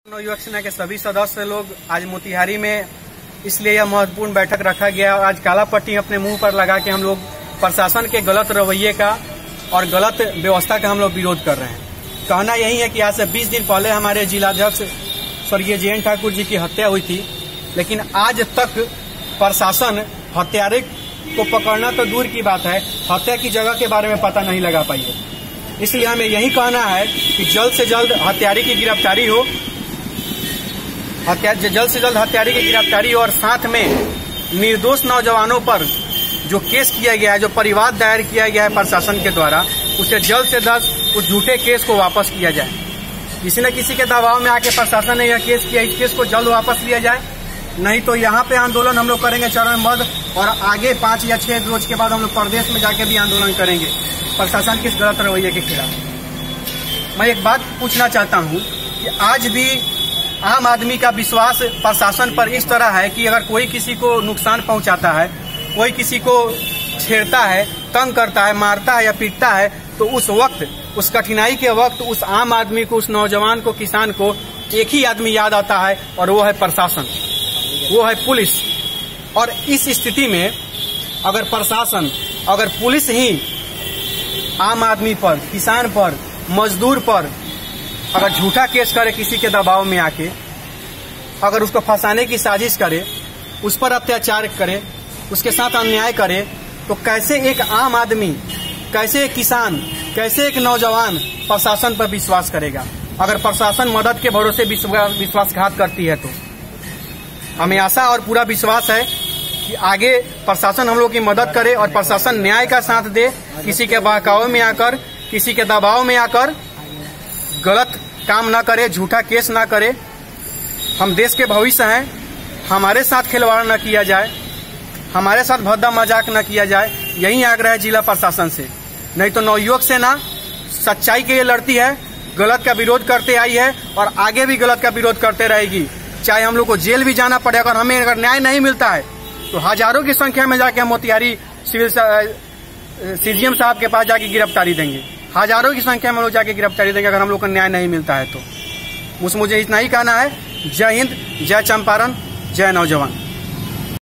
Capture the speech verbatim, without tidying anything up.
युवक सेना के सभी सदस्य लोग आज मोतिहारी में इसलिए यह महत्वपूर्ण बैठक रखा गया और आज काला पट्टी अपने मुंह पर लगा के हम लोग प्रशासन के गलत रवैये का और गलत व्यवस्था का हम लोग विरोध कर रहे हैं। कहना यही है कि आज से बीस दिन पहले हमारे जिलाध्यक्ष स्वर्गीय जयंत ठाकुर जी की हत्या हुई थी, लेकिन आज तक प्रशासन हत्यारे को पकड़ना तो दूर की बात है, हत्या की जगह के बारे में पता नहीं लगा पाई है। इसलिए हमें यही कहना है कि जल्द से जल्द हत्यारे की गिरफ्तारी हो, हत्या जल्द से जल्द हत्यारे की गिरफ्तारी हो और साथ में निर्दोष नौजवानों पर जो केस किया गया है, जो परिवाद दायर किया गया है प्रशासन के द्वारा, उसे जल्द से जल्द उस झूठे केस को वापस किया जाए। किसी न किसी के दबाव में आके प्रशासन ने यह केस किया, इस केस को जल्द वापस लिया जाए, नहीं तो यहाँ पे आंदोलन हम लोग करेंगे चरणबद्ध और आगे पांच या छह रोज के बाद हम लोग प्रदेश में जाके भी आंदोलन करेंगे प्रशासन के इस गलत रवैये के खिलाफ। मैं एक बात पूछना चाहता हूँ कि आज भी आम आदमी का विश्वास प्रशासन पर इस तरह है कि अगर कोई किसी को नुकसान पहुंचाता है, कोई किसी को छेड़ता है, तंग करता है, मारता है या पीटता है, तो उस वक्त, उस कठिनाई के वक्त उस आम आदमी को, उस नौजवान को, किसान को एक ही आदमी याद आता है और वो है प्रशासन, वो है पुलिस। और इस स्थिति में अगर प्रशासन, अगर पुलिस ही आम आदमी पर, किसान पर, मजदूर पर अगर झूठा केस करे, किसी के दबाव में आके अगर उसको फंसाने की साजिश करे, उस पर अत्याचार करे, उसके साथ अन्याय करे, तो कैसे एक आम आदमी, कैसे एक किसान, कैसे एक नौजवान प्रशासन पर विश्वास करेगा? अगर प्रशासन मदद के भरोसे विश्वासघात करती है तो हमें आशा और पूरा विश्वास है कि आगे प्रशासन हम लोग की मदद करे और प्रशासन न्याय का साथ दे, किसी के बहकावे में आकर, किसी के दबाव में आकर गलत काम ना करे, झूठा केस ना करे। हम देश के भविष्य हैं, हमारे साथ खिलवाड़ न किया जाए, हमारे साथ भद्दा मजाक न किया जाए, यही आग्रह है जिला प्रशासन से। नहीं तो नवयुवक सेना सच्चाई के लिए लड़ती है, गलत का विरोध करते आई है और आगे भी गलत का विरोध करते रहेगी, चाहे हम लोग को जेल भी जाना पड़े। अगर हमें अगर न्याय नहीं मिलता है तो हजारों की संख्या में जाके हम मोतिहारी सिविल सीजीएम साहब के पास जाके गिरफ्तारी देंगे, हजारों की संख्या में लोग जाके गिरफ्तारी देंगे अगर हम लोग को न्याय नहीं मिलता है तो। मुझे इतना ही कहना है। जय हिंद, जय चंपारण, जय नौजवान।